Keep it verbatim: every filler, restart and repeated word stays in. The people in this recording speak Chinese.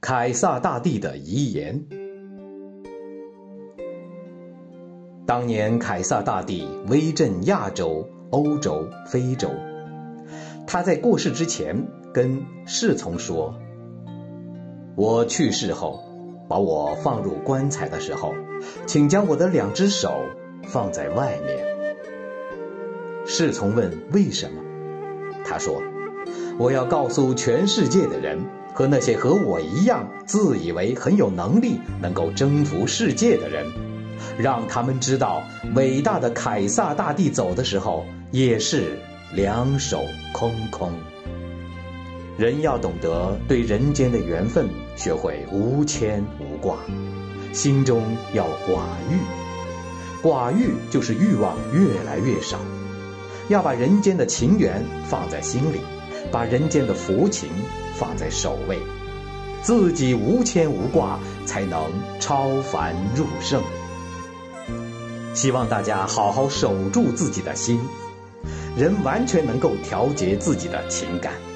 凯撒大帝的遗言。当年凯撒大帝威震亚洲、欧洲、非洲，他在过世之前跟侍从说：我去世后，把我放入棺材的时候，请将我的两只手放在外面。侍从问为什么，他说：我要告诉全世界的人和那些和我一样自以为很有能力能够征服世界的人，让他们知道伟大的凯撒大帝走的时候也是两手空空。人要懂得对人间的缘分学会无牵无挂，心中要寡欲。寡欲就是欲望越来越少，要把人间的情缘放在心里，把人间的福情放在首位，自己无牵无挂，才能超凡入圣。希望大家好好守住自己的心，人完全能够调节自己的情感。